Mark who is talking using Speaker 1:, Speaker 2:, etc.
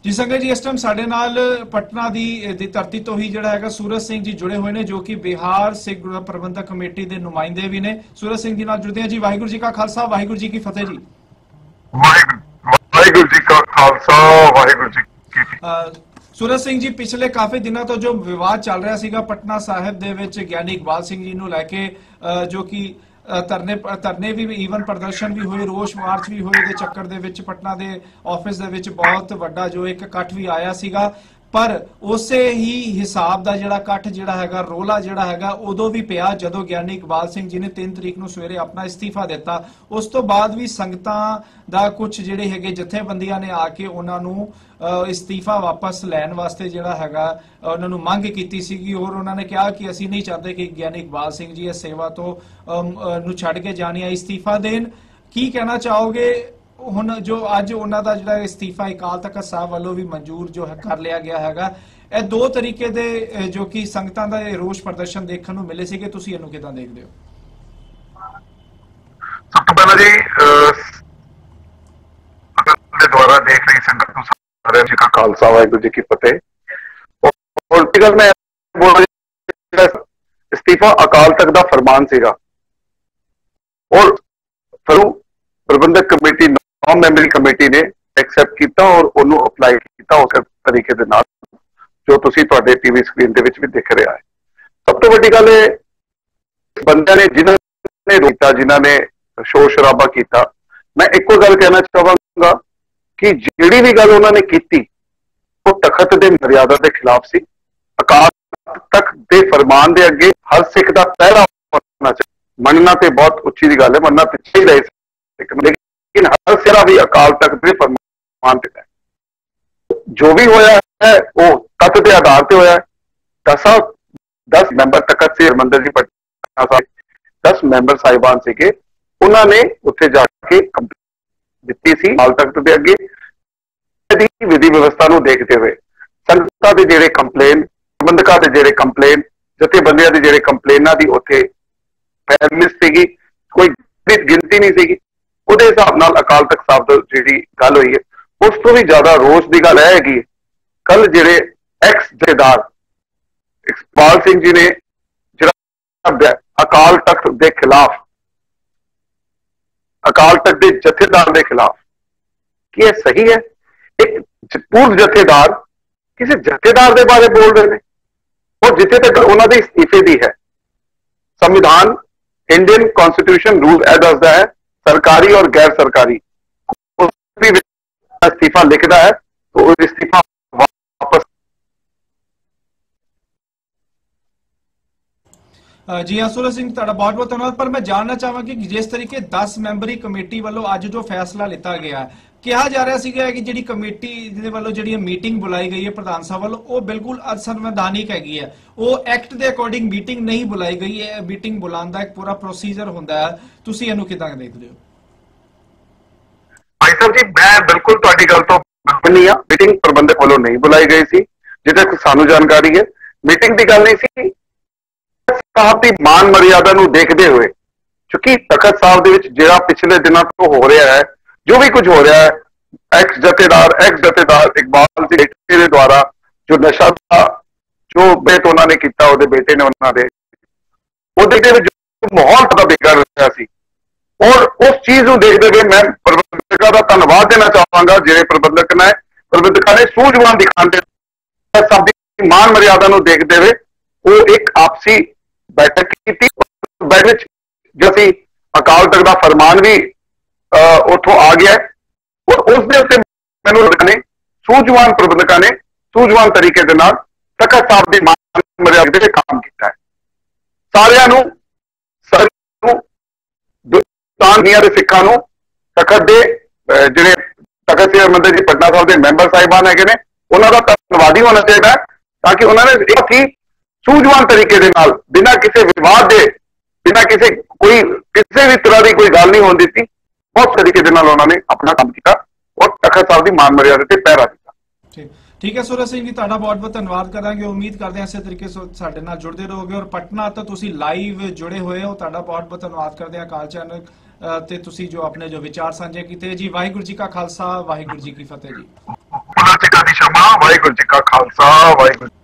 Speaker 1: जी संगत जी, इस टाइम साडे नाल पटना दी धरती तो ही जिहड़ा हैगा सूरज सिंह जी जुड़े हुए ने, जो कि बिहार सिख गुरुद्वारा प्रबंधक कमेटी के नुमाइंदे भी ने। सूरज सिंह जी नाल जुड़ते हैं जी। वाहिगुरू जी का खालसा, वाहिगुरू जी की फतेह जी।
Speaker 2: वाहिगुरू जी का खालसा, वाहिगुरू जी की फतेह।
Speaker 1: सूरज सिंह जी, पिछले काफी दिनों तो जो विवाद चल रहा सीगा पटना साहिब दे विच ज्ञानी इकबाल सिंह जी नूं लैके, जो कि धरने भी ईवन प्रदर्शन भी हुए, रोष मार्च भी हुए, दे चक्कर दे विच पटना दे ऑफिस दे विच बहुत वड्डा जो एक इकट्ठ भी आया सीगा। पर उसे ही हिसाब का जिहड़ा इकट्ठ जिहड़ा हैगा, रोला जिहड़ा हैगा, उदों भी पिया जदों ज्ञानी इकबाल सिंह जी ने 3 तरीक नूं सवेरे अपना इस्तीफा दिता। उस तो बाद भी संगतां दा कुछ जिहड़े हैगे जथेबंदियां ने आके उन्हां नूं इस्तीफा वापस लैण वास्ते जिहड़ा हैगा उन्हां नूं मंग कीती सीगी, और उन्हां ने कहा कि असीं नहीं चाहते कि ज्ञानी इकबाल सिंह जी इस सेवा तो नूं छड्ड के जाणी है, इस्तीफा देण। की कहना चाहोगे हुण जो अज उन्हां दा जिहड़ा इस्तीफा अकाल तख्त साहब वालों भी मंजूर जो है कर लिया गया हैगा, ਇਹ दो तरीके दे जो कि संगतां दा रोष प्रदर्शन देखण नूं मिले सीगे, तुसीं इहनूं किदां देखदे हो?
Speaker 2: सब तो पहला जी द्वारा देख रही संगत को सारे जी का खालसा, वाहिगुरू जी की फतेह। पॉलिटिकल में बोल इस्तीफा अकाल तख्त दा फरमान सीगा और फिर प्रबंधक कमेटी 9 मैंबरी कमेटी ने एक्सेप्ट किया और उन्होंने अप्लाई किया उस तरीके दे नाल जो तुसीं तुहाडे टीवी स्क्रीन दे विच भी दिख रहा है। सब तो वड्डी गल है बंदे ने जिन्होंने रोका, जिन्होंने शोर शराबा किया, मैं एको गल कहना चाहांगा कि जिहड़ी भी गल उन्होंने की वो तखत दे मर्यादा के खिलाफ सी। अकाल तख्त दे फरमान दे अगे हर सिख का पहला होना चाहिए। मनना तो बहुत उच्ची दी गल है, मनना तो चाहिए, लेकिन हर सिरा भी अकाल तख्त दे फरमान ते है। जो भी होया है वो तख्त के आधार पर होया है। 10 मैंबर तखत से हरमंदर जी पटना साहिब 10 मैंबर साहिबान से उन्होंने उत्थे जाके दी सी अकाल तख्त के अगे विधि व्यवस्था को देखते हुए संगतां दे जिहड़े कंप्लेन, प्रबंधकां दे जिहड़े कंप्लेन, जथेबंदियां दे जिहड़े कंप्लेनां दी उत्थे फैमिलिस्ट सीगी, कोई गिनती नहीं सीगी। उहदे हिसाब नाल अकाल तख्त साहब दी जिहड़ी गल होई है उस तो भी ज्यादा रोष की गल है। कल जिहड़े एक्स जथेदार इकबाल सिंह जी ने जिहड़ा अकाल तख्त के खिलाफ, अकाल तख्त के जथेदार के खिलाफ, कि यह सही है? एक पूर्व जथेदार किसी जथेदार के बारे बोल रहे हैं और जिथे तक उन्होंने इस्तीफे दी है, संविधान इंडियन कॉन्स्टिट्यूशन रूल यह दसदा है सरकारी और गैर सरकारी इस्तीफा लिखता है तो इस्तीफा वापस।
Speaker 1: जी हाँ सूरज सिंह, तुहाडा बहुत बहुत धन्यवाद। पर मैं जानना चाहांगा कि जिस तरीके 10 मैंबरी कमेटी वालों अज जो फैसला लिता गया, कहा जा रहा है कि जिहड़ी कमेटी दे वालों जिहड़ी मीटिंग बुलाई गई है प्रधान साहब वालों, वो बिल्कुल असंवैधानिक हैगी है, वो एक्ट के अकॉर्डिंग मीटिंग नहीं बुलाई गई है। मीटिंग बुलाने का एक पूरा प्रोसीजर होंदा है, तुसीं इहनूं किदां देखदे हो?
Speaker 2: भाई साहब जी, मैं बिल्कुल तुहाडी गल तो नहीं हाँ। मीटिंग प्रबंधक वालों नहीं बुलाई गई सी, जिथे तक सानू जानकारी है। मीटिंग की गल नहीं सी, साहब की मान मर्यादा नूं देखते हुए, क्योंकि तखत साहब दे विच जिहड़ा पिछले दिनों तो हो रहा है, जो भी कुछ हो रहा है, एक्स जथेदार इकबाल के बेटे के द्वारा जो नशा का जो बेत उन्होंने किया, उहदे बेटे ने उन्होंने जो माहौल पता बिगड़ रहा सी, और उस चीज को देखते हुए मैं प्रबंधकों का धन्यवाद देना चाहूंगा। जिहड़े प्रबंधकों ने सूझवान दिखाते सब की मान मर्यादा को देखते हुए वो एक आपसी बैठक की थी। बैठक जो सी अकाल तख्त का फरमान भी उतों आ गया और उसके उत्ते मैंने सूझवान प्रबंधकों ने सूझवान तरीके के नाल तखत साहब की मान मर्यादा से काम किया है। सारियां सिखा तखत के जिहड़े तखत श्री हरमंदर जी पटना साहब के मैंबर साहिबान है उन्होंने धन्यवादी होना चाहिए, ताकि उन्होंने एक ही सूझवान तरीके के नाल बिना किसी विवाद के, बिना किसी भी तरह की कोई गल नहीं होने दी, बहुत तरीके के नाल उन्होंने अपना काम किया और तखत साहब की मान मर्यादा से पहरा दिया।
Speaker 1: ठीक है सूरज सिंह जी, तुहाडा बहुत बहुत धन्यवाद करांगे। उम्मीद करते हैं इस तरीके से साडे नाल जुड़ते रहोगे और पटना तो तुसीं लाइव जुड़े हुए हो, तुहाडा बहुत बहुत धन्यवाद करते हैं अकाल चैनल ते तुसीं जो अपने जो विचार साझे कीते जी। वाहिगुरू जी का खालसा, वाहिगुरू जी की फतेह जी।
Speaker 2: ਵਾਹਿਗੁਰੂ ਜੀ ਕਾ ਖਾਲਸਾ ਵਾਹਿਗੁਰੂ